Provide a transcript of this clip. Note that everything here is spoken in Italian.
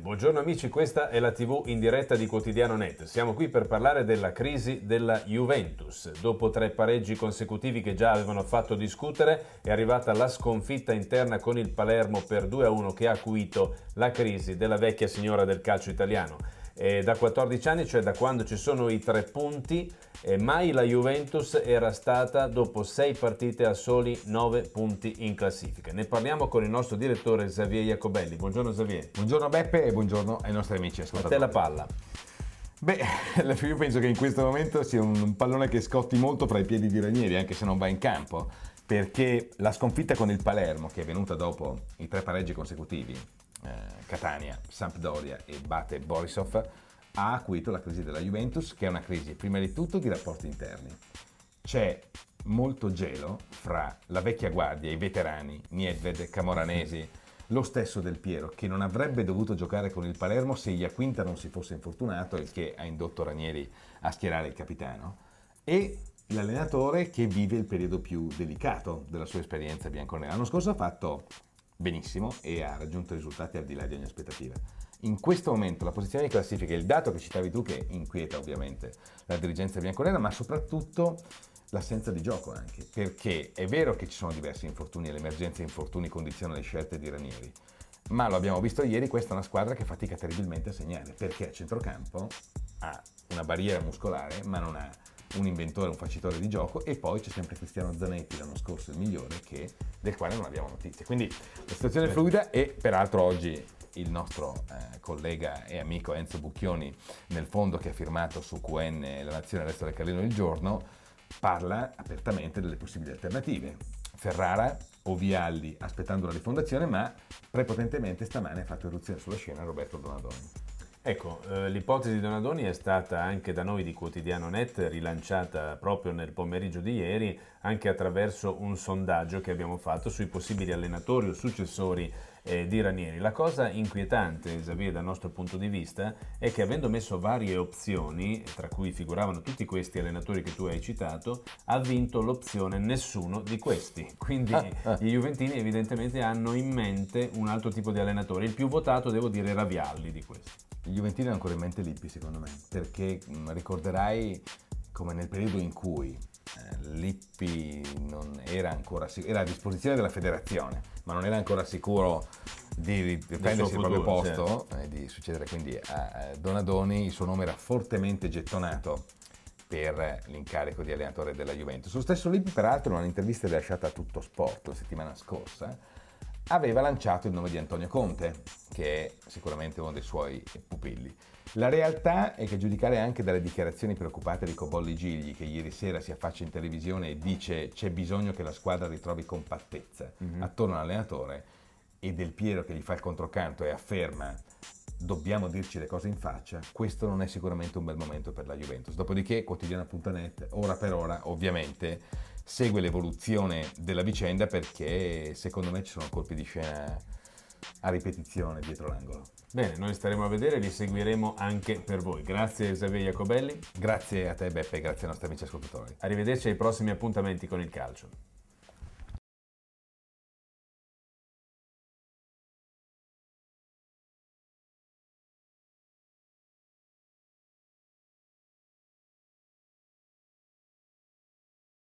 Buongiorno amici, questa è la TV in diretta di Quotidiano Net. Siamo qui per parlare della crisi della Juventus. Dopo 3 pareggi consecutivi che già avevano fatto discutere, è arrivata la sconfitta interna con il Palermo per 2-1 che ha acuito la crisi della vecchia signora del calcio italiano. Da 14 anni, cioè da quando ci sono i 3 punti, mai la Juventus era stata dopo 6 partite a soli 9 punti in classifica. Ne parliamo con il nostro direttore Xavier Jacobelli. Buongiorno Xavier. Buongiorno Beppe e buongiorno ai nostri amici ascoltatori. A te la palla. Beh, io penso che in questo momento sia un pallone che scotti molto fra i piedi di Ranieri, anche se non va in campo, perché la sconfitta con il Palermo, che è venuta dopo i 3 pareggi consecutivi, Catania, Sampdoria e batte Borisov, ha acuito la crisi della Juventus, che è una crisi prima di tutto di rapporti interni. C'è molto gelo fra la vecchia guardia, i veterani, Nedved, Camoranesi, lo stesso Del Piero, che non avrebbe dovuto giocare con il Palermo se Iaquinta non si fosse infortunato, il che ha indotto Ranieri a schierare il capitano, e l'allenatore che vive il periodo più delicato della sua esperienza bianconera. L'anno scorso ha fatto benissimo e ha raggiunto risultati al di là di ogni aspettativa. In questo momento la posizione di classifica, il dato che citavi tu, che inquieta ovviamente la dirigenza bianconera, ma soprattutto l'assenza di gioco anche, perché è vero che ci sono diversi infortuni e l'emergenza infortuni condiziona le scelte di Ranieri, ma lo abbiamo visto ieri, questa è una squadra che fatica terribilmente a segnare, perché a centrocampo ha una barriera muscolare ma non ha un inventore, un facitore di gioco, e poi c'è sempre Cristiano Zanetti, l'anno scorso il migliore, del quale non abbiamo notizie. Quindi la situazione è fluida e peraltro oggi il nostro collega e amico Enzo Bucchioni, nel fondo che ha firmato su QN La Nazione, il resto del Carlino il giorno, parla apertamente delle possibili alternative. Ferrara o Vialli aspettando la rifondazione, ma prepotentemente stamane ha fatto irruzione sulla scena Roberto Donadoni. Ecco, l'ipotesi di Donadoni è stata anche da noi di Quotidiano Net rilanciata proprio nel pomeriggio di ieri, anche attraverso un sondaggio che abbiamo fatto sui possibili allenatori o successori di Ranieri. La cosa inquietante, Xavier, dal nostro punto di vista, è che avendo messo varie opzioni, tra cui figuravano tutti questi allenatori che tu hai citato, ha vinto l'opzione nessuno di questi. Quindi gli juventini evidentemente hanno in mente un altro tipo di allenatore. Il più votato, devo dire, era Vialli di questi. Gli juventini hanno ancora in mente Lippi, secondo me, perché ricorderai come nel periodo in cui Lippi non era ancora era a disposizione della federazione, ma non era ancora sicuro di prendersi il proprio posto, certo, e di succedere, quindi a Donadoni il suo nome era fortemente gettonato per l'incarico di allenatore della Juventus. Lo stesso Lippi, peraltro, in un'intervista rilasciata a Tutto Sport la settimana scorsa, aveva lanciato il nome di Antonio Conte, che è sicuramente uno dei suoi pupilli. La realtà è che, a giudicare anche dalle dichiarazioni preoccupate di Cobolli Gigli, che ieri sera si affaccia in televisione e dice c'è bisogno che la squadra ritrovi compattezza attorno all'allenatore, e Del Piero che gli fa il controcanto e afferma dobbiamo dirci le cose in faccia, questo non è sicuramente un bel momento per la Juventus. Dopodiché Quotidiano.net, ora per ora, ovviamente, segue l'evoluzione della vicenda, perché secondo me ci sono colpi di scena a ripetizione dietro l'angolo. Bene, noi staremo a vedere e li seguiremo anche per voi. Grazie Xavier Jacobelli. Grazie a te Beppe e grazie ai nostri amici ascoltatori. Arrivederci ai prossimi appuntamenti con il calcio.